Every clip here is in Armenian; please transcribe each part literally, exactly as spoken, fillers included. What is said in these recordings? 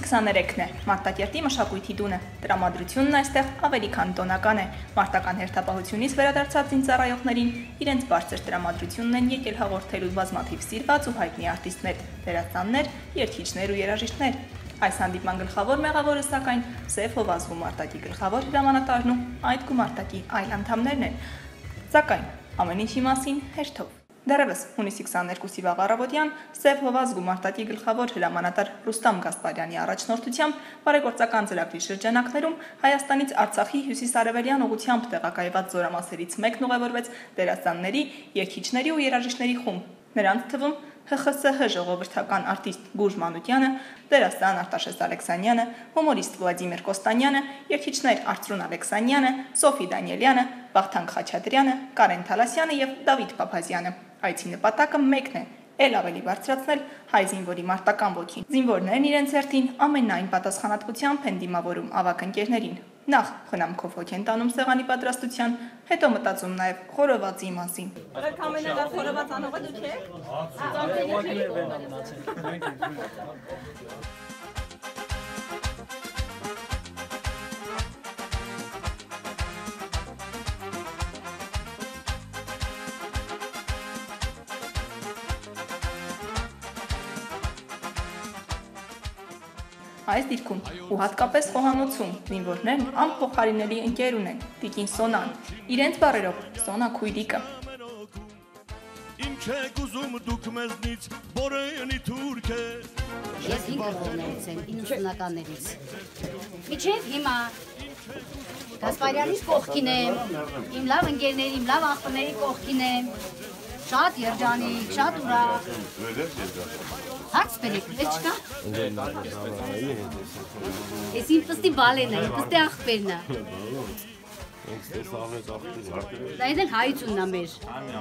քսաներեքն է, Մարտակերտի մշակույթի տունը, տրամադրությունն այստեղ ավելի քան տոնական է, մարտական հերթապահությունից վերադարձած զինծառայողներին իրենց բարձր տրամադրությունն են եկել հաղորդելու բազմաթիվ սիրված ու հայտնի արտիստներ, դերասաններ, երգիչներ ու երաժիշտներ։ Այս հանդիպման գլխավոր մեղավորը սակայն Սև Հովազգու Մարտակի գլխավոր հրամանատարն ու այդ գումարտակի այլ անդամներն են։ Սակայն ամեն ինչի մասին հերթով։ Դեռևս հունիսի քսաներկուսի վաղ առավոտյան Սև Հովազգու Մարտակի գլխավոր հրամանատար Ռուստամ Գասպարյանի առաջնորդությամբ բարեգործական ծրագրի շրջանակներում Հայաստանից Արցախի հյուսիսարևելյան ուղղությամբ տեղակայված զորամասերից մեկն ուղևորվեց դերասանների, երգիչների ու երաժիշտների խումբ։ Նրանց թվում Հ Խ Ս Հ ժողովրդական արտիստ Գուրժ Մանուկյանը, դերասան Արտաշես Ալեքսանյանը, հումորիստ Վլադիմիր Կոստանյանը, երգիչներ Արծրուն Ալեքսանյանը, Սոֆի Դանիելյանը, Վախթանգ Խաչատրյանը, Կարեն Թալասյանը եւ Դավիթ Փափազյանը։ Այցի նպատակը մեկն է՝ ել ավելի բարձրացնել հայ զինվորի մարտական ոգին։ Զինվորներն իրենց հերթին ամենայն պատասխանատվությամբ են դիմավորում ավագ ընկերներին։ Նախ խնամքով հոգ են տանում սեղանի պատրաստության, հետո մտածում նաև խորովածի մասին։ Ըրք ամենալավ խորոված անողը դուք եք։ Այս դիրքում ու հատկապես խոհանոցում զինվորներն անփոխարինելի ընկեր ունեն տիկին Սոնան, իրենց բառերով Սոնա քույրիկը։ Ես հինգ գլխովներից եմ, իննսունականներից։ Միջև հիմա Գասպարյանի կողքին եմ, իմ լավ ընկերների, իմ լավ աղբների կողքին եմ, շատ երջանիկ, շատ ուրախ։ Հարց բերեք, վեճ չկա։ Ես իմ պստի բալեն է, իմ պստի աղբերն է։ Դա էլ հայությունն է մեր։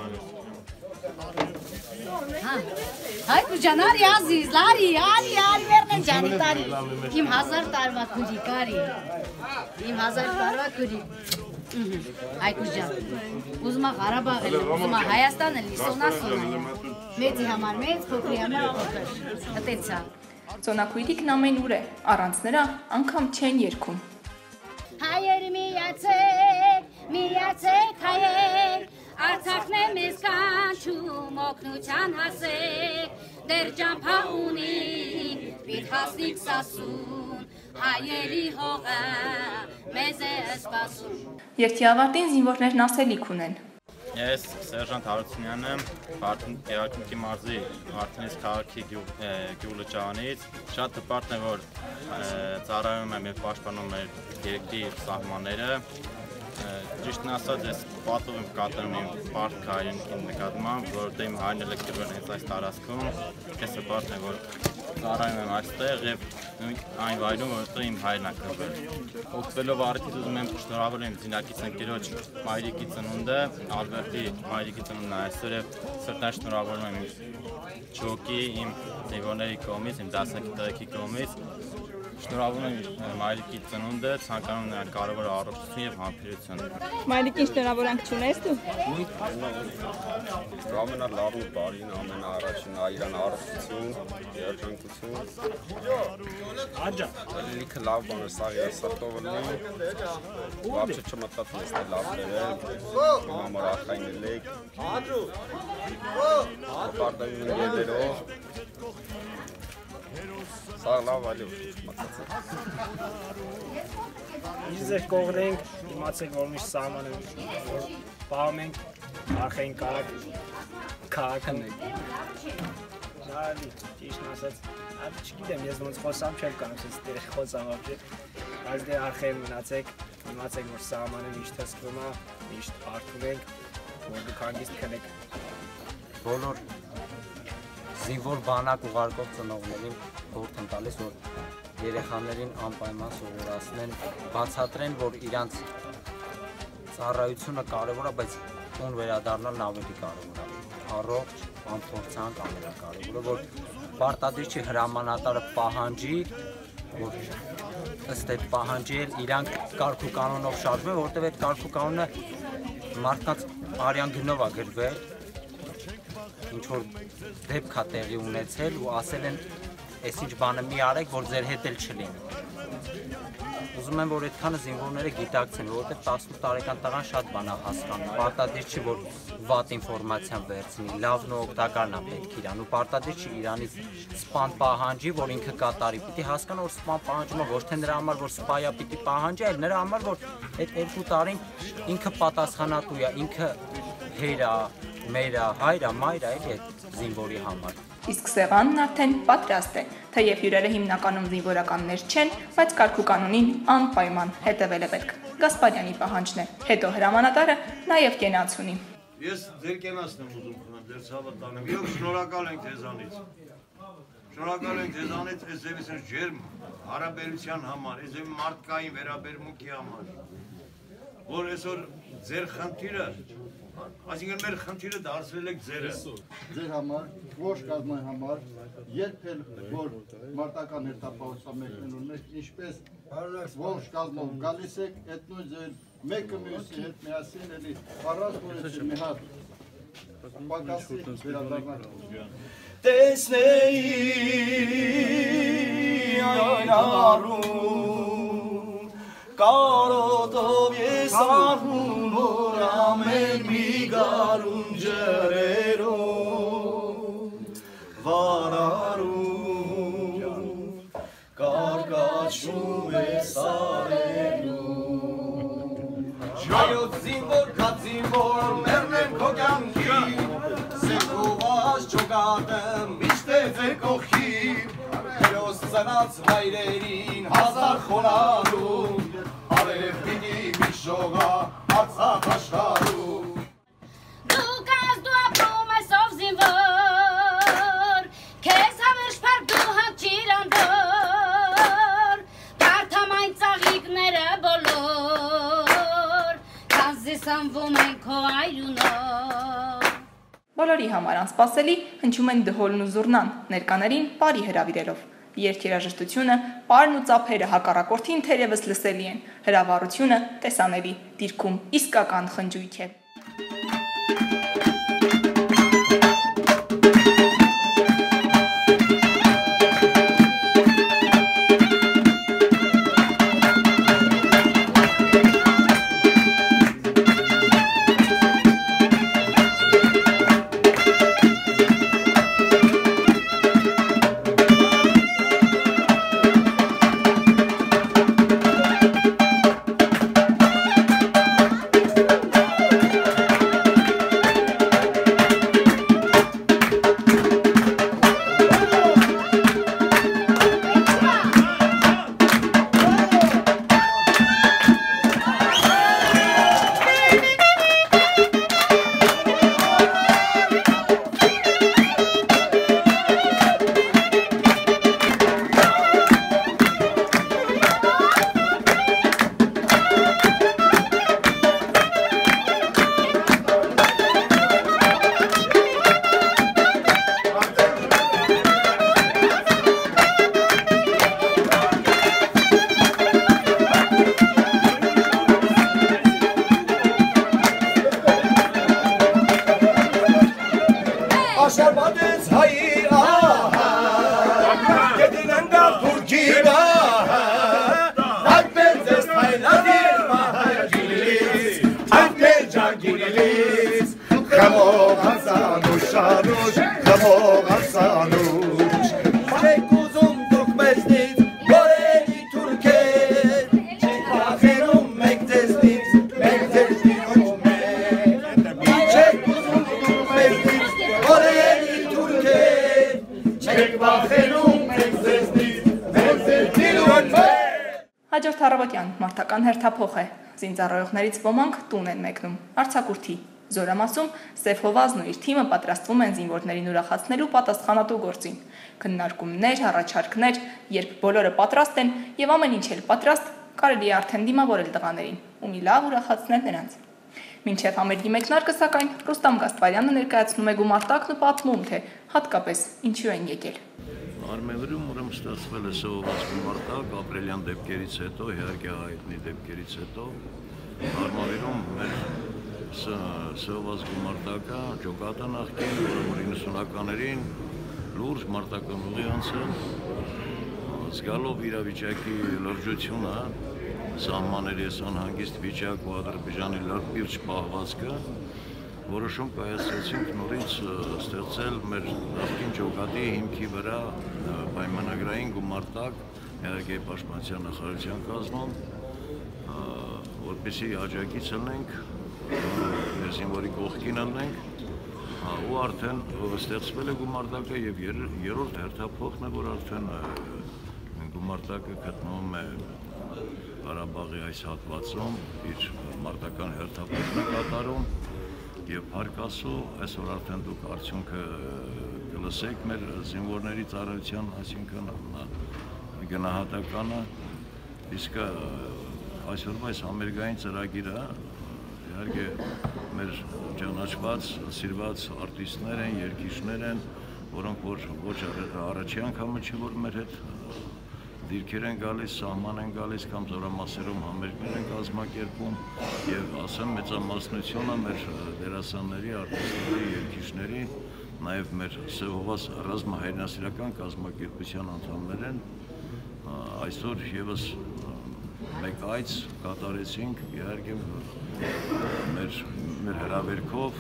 Հայ կուջան, արի ազիզ, լարի, արի, արի, վերնեն ջանի, տարի։ Իմ հազար տարվա քուրիկ, արի։ Իմ հազար տարվա քուրիկ։ Հայ կուջան, ուզում է Ղարաբաղ էլ, ուզում է Հայաստան էլ, Սոնա Սոնա։ Մեծի համար մեծ, փոքրի համար փոքր, հտեցա։ Սոնա քույրիկն ամեն ուր է, առանց նրա անգամ չեն երգում։ Հայեր միացեք, միացեք հայեր, Արցախն է մեզ կանչում, օգնության հասեք, դեր ճամփա ունի, պիտ հասնիք սասուն, հայերի հողը մեզ է սպասում։ Երգի ավարտին զինվորներն ասելիք ունեն։ Ես Սերժանտ Հարությունյանն եմ, Գեղարքունիքի մարզի Վարդենիս քաղաքի գյուղլճանից։ Շատ հպարտ է, որ ծառայում եմ և պաշտպանում եմ երկրի սահմանները։ Ճիշտն ասած, ես պատով եմ կատարում իմ պարտքը հայրենիքի նկատմամբ, որովհետև իմ հայրն էլ է կրվել հենց այս տարածքում։ Ես հպարտ եմ, որ ծառայում եմ այստեղ և այն վայրում, որտեղ իմ հայրն է կրվել։ Օգտվելով առիթից ուզում եմ շնորհավորել իմ զինակից ընկերոջ մայրիկի ծնունդը, Ալբերտի մայրիկի ծնունդն է այսօր և սրտան շնորհավորում եմ իմ ջոկի, իմ զինվորների կողմից, իմ դասակի կողմից։ Շնորհավորում եմ մայրիկի ծնունդը, ցանկանում նրան կարևոր առողջություն և համբերություն։ Մայրիկին շնորհավորանք չունես դու։ Ամենալավն ու բարին, ամենաառաջին իրան առողջություն, երջանկություն։ Լիքը լավ բան է սա ես սրտով լինի։ Вообще չմտածում ես թե լավ բերել, իմ համար ախային ելեք։ Բարդային ելերով։ Սա լավ այլև մտածել։ Ինչ ձեր կողրենք, իմացեք, որ միշտ սահման եմ, որ պահում ենք արխային կարակ քաղաքն ենք։ Նարալի, ճիշտն ասած, այդ չգիտեմ, ես ոնց խոսամ չեմ կանում, սենց տեղ խոսամ ապջե, այս դե արխային մնացեք, իմացեք, որ սահմանը միշտ հսկվում է, միշտ արդում ենք, որ դուք հանգիստ քնեք։ Բոլոր զինվոր բանակ ուղարկող ծնողներին խորհուրդ եմ տալիս, որ երեխաներին անպայման սովորացնեն, բացատրեն, որ իրանց ծառայությունը կարևոր է, բայց տուն վերադառնալն ավելի կարևոր է։ Առողջ, անփորձանք ամենակարևորը, որ պարտադիր չի հրամանատարը պահանջի, որ ըստ այդ պահանջի էլ իրանք կարգ ու կանոնով շարժվեն, որովհետև այդ կարգ ու կանոնը մարդկանց արյան գնով է գրվել, ինչ որ դեպք է տեղի ունեցել ու ասել են այսինչ բանը մի արեք, որ ձեր հետ էլ չլինի։ Ուզում եմ, որ այդքանը զինվորները գիտակցեն, որովհետև տասնութ տարեկան տղան շատ բան է հասկանում։ Պարտադիր չի, որ վատ ինֆորմացիան վերցնի, լավն ու օգտակարն է պետք իրան, ու պարտադիր չի իրանից սպան պահանջի, որ ինքը կատարի։ Պիտի հասկանա, որ սպան պահանջումը ոչ թե նրա համար, որ սպայա պիտի պահանջի, այլ նրա համար, որ այդ երկու տարին ինքը պատասխանատու է, ինքը հերա, մերա, հայրա, մայրա, էլի այդ զինվորի համար։ Իսկ սեղանն արդեն պատրաստ է, թեև հյուրերը հիմնականում զինվորականներ չեն, բայց կարգուկանոնին անպայման հետևել է պետք։ Գասպարյանի պահանջն է, հետո հրամանատարը նաև կենաց ունի։ Ես ձեր կենացն եմ ուզում խնամ, ձեր ցավը տանեմ, և շնորհակալ ենք ձեզանից։ Շնորհակալ ենք ձեզանից այս ձևից այս ջերմ հարաբերության համար, այս ձևի մարդկային վերաբերմունքի համար, որ այսօր ձեր խնդիրը, այսինքն մեր խնդիրը դարձրել եք ձերը։ Ձեր համար, ոչ կազմի համար, երբել որ մարտական հերթապահության մեկնելուն եք, ինչպես ոչ կազմով գալիս եք, այդ նույն ձեր մեկը մյուսի հետ միասին էլի առանց որեցի մի հատ պակասի վերադառնալ։ Տեսնեի այն առում, կարոտով ես ահում, որ ամեն մի գարուն ջրերում, վարարում, կարկաչում է սարերում։ Հայոց զինվոր, կատ զինվոր, մերնեմ քո կյանքի, սեքուղած ճոգատը միշտ է ձեր կողքի, հերոս ծնած վայրերին հազար խոնարհում, արև պիտի մի շողա Արցախ աշխարհում։ Դու կաս դու ապրում ես ով զինվոր, քեզ հավերժ փառք դու հաճիր անդոր, կարդամ այն ծաղիկները բոլոր, քանզի սնվում են քո այրունով։ Բոլորի համար անսպասելի հնչում են դհոլն ու զուռնան, ներկաներին բարի հրավիրելով։ Երգերաժշտությունը, պարն ու ծափերը հակառակորդին թերևս լսելի են, հրավառությունը տեսանելի, դիրքում իսկական խնջույք է։ Հաջորդ առավոտյան մարտական հերթափոխ է, զինծառայողներից ոմանք տուն են մեկնում, արձակուրդի, Զորամասում Սև Հովազն ու իր թիմը պատրաստվում են զինվորներին ուրախացնելու պատասխանատու գործին, քննարկումներ, առաջարկներ, երբ բոլորը պատրաստ են եւ ամեն ինչ էլ պատրաստ, կարելի է արդեն դիմավորել տղաներին ու մի լավ ուրախացնել նրանց։ Մինչև համերգի մեկնարկը սակայն Ռուստամ Գասպարյանը ներկայացնում է գումարտակն ու պատմում, թե հատկապես ինչու են եկել։ Արմենրում ուրեմն ստացվել է սովորված գումարտակ ապրիլյան դեպքերից հետո, իհարկե հայտնի դեպքերից հետո, Արմավիրում մեր սովորված գումարտակը ջոկատա նախկին, որը որ իննսունականներին լուրջ մարտական ուղի անցել, զգալով իրավիճակի լրջությունը, սահմանների այս անհանգիստ վիճակ ու Ադրբեջանի լրբիրճ պահվածքը, որոշում կայացրեցինք նորից ստեղծել մեր նախկին ջոկատի հիմքի վրա պայմանագրային գումարտակ, իհարկե Պաշտպանության նախարարության կազմում, որպեսզի աջակից ելնենք, մեր զինվորի կողքին ելնենք, ու արդեն ստեղծվել է գումարտակը եւ երրորդ հերթափոխն է, որ արդեն գումարտակը գտնվում է Ղարաբաղի այս հատվածում, իր մարտական հերթափոխն է կատարում եւ հարկասու այսօր արդեն դուք արդյունքը կլսեք մեր զինվորների ծառայության, այսինքն գնահատականը, իսկ այսօրվա այս համերգային ծրագիրը իհարկե մեր ճանաչված, սիրված արտիստներ են, երգիչներ են, որոնք որ ոչ առաջի անգամը չի, որ մեր հետ դիրքեր են գալիս, սահման են գալիս կամ զորամասերում համերգներ են կազմակերպում եւ ասեմ մեծամասնությունը մեր դերասանների, արտիստների, երգիչների, նաեւ մեր Սևովաս ռազմահայրենասիրական կազմակերպության անդամներ են, այսօր եւս մեկ այց կատարեցինք իհարկե մեր մեր հրավերքով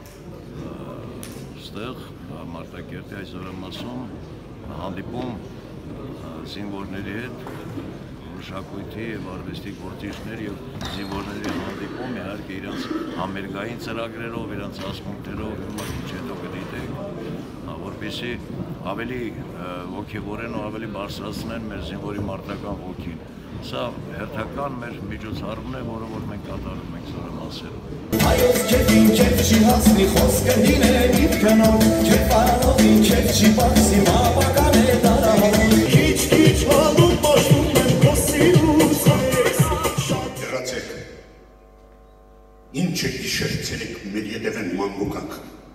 ստեղ Մարտակերտի այս զորամասում հանդիպում զինվորների հետ, մշակույթի եւ արվեստի գործիչների եւ զինվորների հանդիպում, իհարկե իրենց համերգային ծրագրերով, իրենց ասմունքներով, հիմա հետո կդիտեք, որպեսզի ավելի ոգևորեն ու ավելի բարձրացնեն մեր զինվորի մարտական ոգին։ Սա հերթական մեր միջոցառումն է, որը որ մենք կատարում ենք զորամասերում։ Հայոց քեֆին քեֆ չի հասնի խոսքը հին է իբքնով, քեֆ պարովին քեֆ չի պարսի մապական է դարահով, քիչ-քիչ հալում պաշտում եմ կոսիրուս շատ Երացեք, ինչ է գիշերցերեք մեր ետև են մանգուկանք,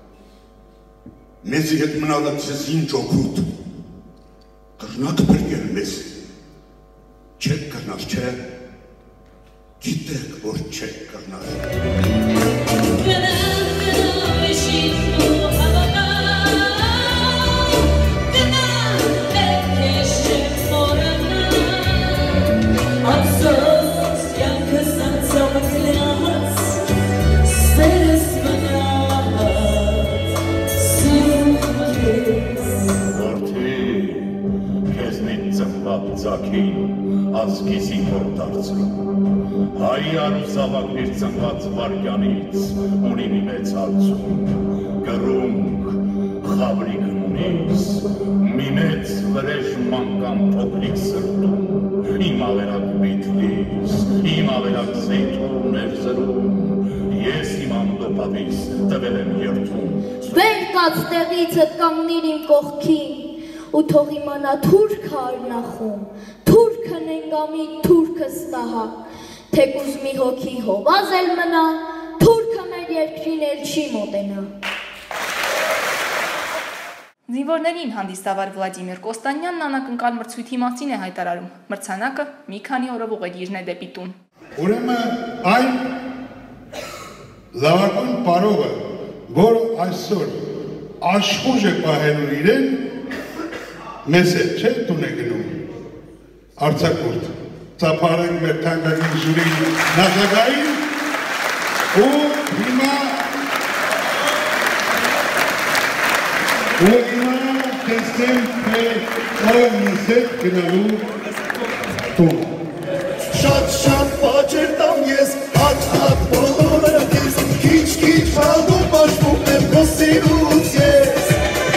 մեզի հետ մնալը ձեզ ինչ օգուտ, կրնակ բրգել մեզ, չեք կրնար չէ, գիտեք, որ չեք կրնար։ Գնան, գնան, էշին ու հավական, գնան, պետք է շեփորնան, ափսոս յանքս անցավ կլած, սերս մնաց, սիրում կեզ։ Որդի, քեզնից ծնված ձագին, ազգի զինվոր դարձրում, հայ արուսավակներ ծնված վարյանից ունի մի մեծ հարցում, գրունք, խավրիկ ունիս, մի մեծ վրեժ մանկան փոքրիկ սրտում, իմ ավերակ բիթլիս, իմ ավերակ զեյթուներ զրում, ես իմ անդոպավիս տվել եմ երդում։ Վեր կաց տեղիցդ կանգնիր իմ կողքին, ու թող իմանա թուրքը արնախում, թուրքը նենգամի թուրքը ստահա, թեկուզ մի հոգի հովազ էլ մնա, թուրքը մեր երկրին էլ չի մոտենա։ Զինվորներին հանդիսավար Վլադիմիր Կոստանյանն անակնկալ մրցույթի մասին է հայտարարում, մրցանակը մի քանի օրով ուղեգիրն է դեպի տուն։ Ուրեմն այն լավագույն պարողը, որ այսօր աշխուժ է պահելու իրեն, մեզ է չէ տուն է գնում, արձակուրդ, ծապարենք մեր թանկագին ժուրի նախագահին ու հիմա ու հիմա տեսնենք թե ով մեզ է գնալու տուն։ Շատ-շատ պաճեր տամ ես, հատ-հատ բոլորը կես, քիչ-քիչ հալդում բաշվում եմ քո սիրուց ես։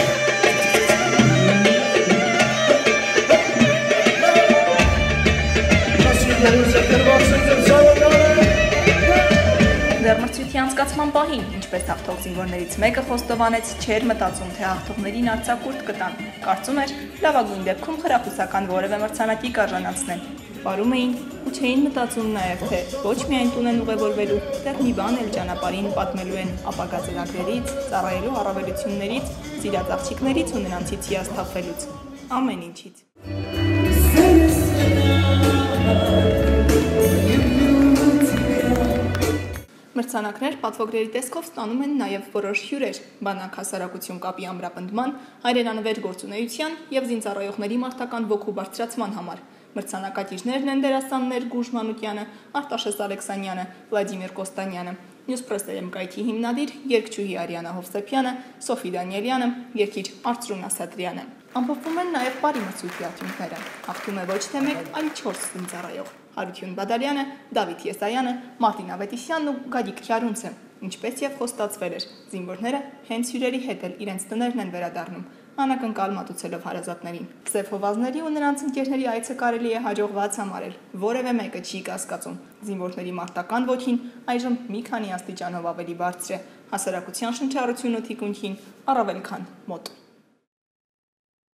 Դեռ մրցույթի անցկացման պահին, ինչպես հաղթող զինվորներից մեկը խոստովանեց, չէր մտածում, թե հաղթողներին արձակուրդ կտան, կարծում էր լավագույն դեպքում խրախուսական որևէ մրցանակի կարժանացնեն։ Պարում էին ու չէին մտածում նաև, թե ոչ միայն տուն են ուղևորվելու, դեռ մի բան էլ ճանապարհին պատմելու են ապագա ծրագրերից, ծառայելու առավելություններից, սիրած աղջիկներից ու նրանցից հիասթափվելուց, ամեն ինչից։ Մրցանակներ պատվոգրերի տեսքով ստանում են նաև որոշ հյուրեր՝ բանակ հասարակություն կապի ամրապնդման, հայրենանվեր գործունեության և զինծառայողների մարտական ոգու բարձրացման համար։ Մրցանակակիրներն են դերասաններ Գուրժ Մանուկյանը, Արտաշես Ալեքսանյանը, Վլադիմիր Կոստանյանը, Նյուզպրես կայքի հիմնադիր, երգչուհի Արիանա Հովսեփյանը, Սոֆի Դանիելյանը, երգիչ Արծրուն Ասատրյանը։ Ամփոփվում են նաև բարի մրցույթի արդյունքները։ Հաղթում է ոչ թե մեկ, այլ չորս զինծառայող՝ Հարություն Բադալյանը, Դավիթ Եսայանը, Մարտին Ավետիսյանն ու Գագիկ Քյարունցը։ Ինչպես եւ խոստացվել էր, զինվորները հենց հյուրերի հետ էլ իրենց տներն են վերադառնում, անակնկալ մատուցելով հարազատներին։ Սև հովազների ու նրանց ընկերների այցը կարելի է հաջողված համարել, որևէ մեկը չի կասկածում։ Զինվորների մարտական ոգին այժմ մի քանի աստիճանով ավելի բարձր է, հասարակության շնչառությունը թիկունքին առավել քան մոտ։